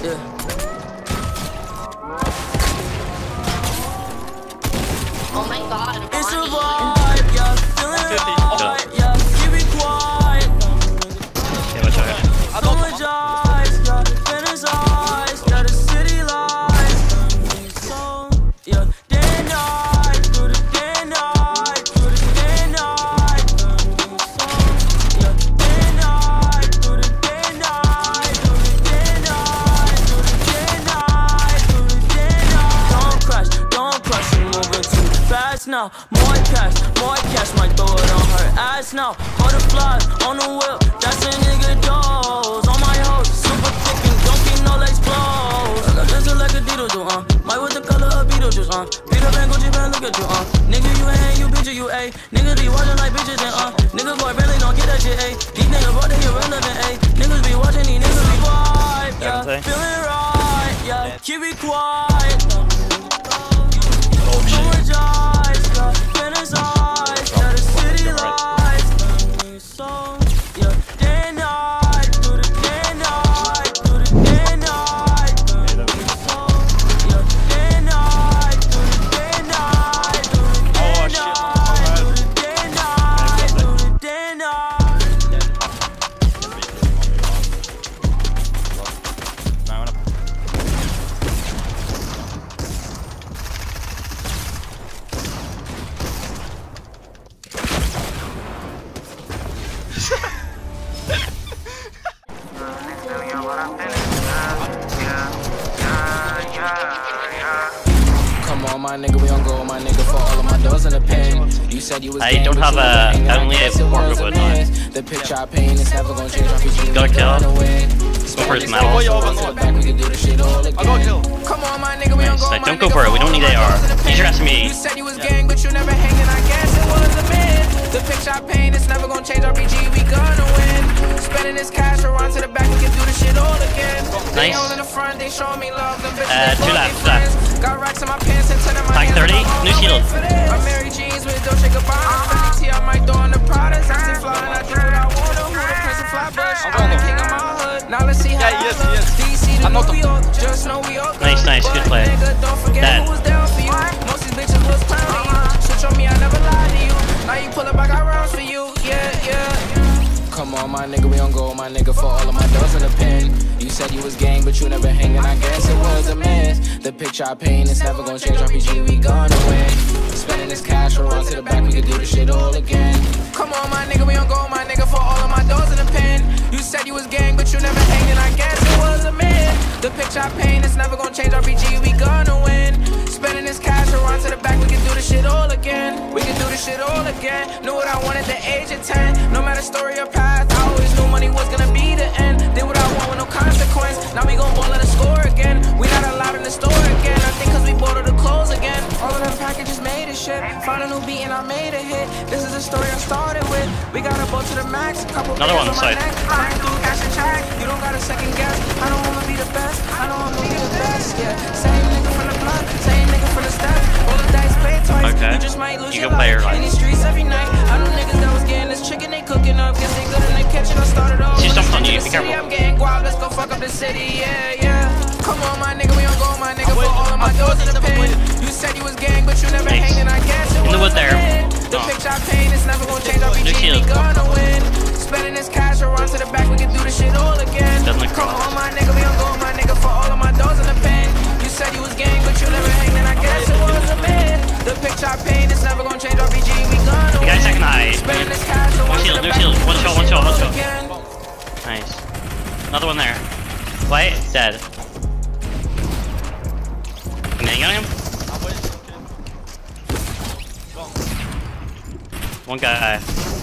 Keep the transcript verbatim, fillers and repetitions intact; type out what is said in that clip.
Yeah. Oh my god, It's a Ronnie. vibe, yeah, feeling right, yeah, keep it quiet. Yeah, watch out. Apologize, yeah, fantasize, yeah, the city lights. So, yeah, day and night, through the day and night, through the day and night. So, yeah, day and night, through the day and night, through the day and night, through the day and night, through the day and night. Don't crash, don't crash, you're moving too fast now. More cash, more cash, might throw it on her ass now. Butterflies on the whip, that's a nigga dose. On my hoes, super thick and don't keep no legs closed. I got this like a Dito do, uh. Might with the color of Beetlejuice, uh. Peter Van Gucci, man, look at you, uh. Nigga, you ain't, you bitch, you, ayy. Niggas be watching like bitches and, uh. Niggas boy, barely don't get that shit, ayy. These niggas brought they irrelevant, ayy. Niggas be watching, these niggas be quiet, yeah. Feeling right, yeah. Keep it quiet. Apologize, yeah. Fantasize, yeah. The city lights. So, yeah. Day and night, through the day and night, through the day and night. So, yeah. Day and night, through the day and night, through the day and night, through the day and night, through the day and night. Come on, my nigga, we don't go, my nigga, for all of my doors in the pen. You said you was I don't have a. I only have Porker wood on. The picture I paint is never gonna change. Got a kill. Go for his metal. I'll go kill. Come on, my nigga, we don't go. Nice. Don't go for it. We don't need A R. Use your S M E. You said you was gang, but you never hanging. I guess it was a myth. The picture I paint is never gonna change. R P G, we gonna win. Spending this cash, we're on to the back. We can do this shit all again. Nice. In the front, they show me love. Them bitches, Uh, two left, left. Got racks in my pants and ten in my Tank hands. thirty. New shield. I'm Mary Jeans with Dolce Gabbana. Fendi T, I might throw on the Pradas. I stay flying, I do what I want to. Who the Prince of Flatbush? I'm the king of my hood. Now let's see how Yeah, yes, I look. yes. D C to New York, just know we all good. Nice, nice, good play. Nigga, don't forget Dead. who was down for you. Most these bitches was clowning you. Switch on me, I never lied to you. Now you pull up, I got rounds for you. Yeah, yeah. Come on, my nigga, we don't go, my nigga, for all of my doors in the pen. You said you was gang, but you never hanging. I guess it was a myth. The picture I paint is never gonna change. R P G, we gonna win. Spending this cash, we'll run to the back. We can do this shit all again. Come on, my nigga, we don't go, my nigga, for all of my doors in the pen. You said you was gang, but you never hanging. I guess it was a myth. The picture I paint is never gonna change. R P G, we gonna win. Spending this cash, we'll run to the back. We can do this shit all again. We can do this shit all again. Knew what I wanted at the age of ten. No matter story or path, I always knew money was gonna be the end. Did what I want with no consequence. Now we gon' ball at the score again. We not allowed in the store again. I think cause we bought all the clothes again. All of them packages made a shit. Found a new beat and I made a hit. This is the story I started with. We got a boat to the max. A couple Another one on the side. I ain't through cash and check. You don't got a second guess. I don't wanna be the best. I don't wanna be the best. Yeah. Same nigga from the block. Same nigga from the step. All the dice play twice. Okay. You just might lose You your can play life. your life. In these streets every night. I know niggas that was getting this chicken they cooking up. Guess they good in the kitchen. I started off. She jumped on you. Be careful. I'm getting guap. Let's go fuck up the city. Yeah, yeah. Come on, my nigga. We don't go, my nigga. For all of my doors in the pen. You said you was gang, but you never Nice. hanging. I guess it In the was wood a there. myth. The Oh. picture I paint is never gonna change. R P G, New shield. we gonna win. Spending this cash, we'll run to the back. We can do this shit all again. Doesn't look Come crossed. on, my nigga. We don't go, my nigga. For all of my doors in the pen. You said you was gang, but you never hanging. I guess it was a myth. The picture I paint is never gonna change. R P G, we gonna You win. guys second high. Spending this cash, we'll New run to shield, the new back. shield. One shot, one shot, one shot. Again. Nice. Another one there. White, dead. Nang on him. One guy.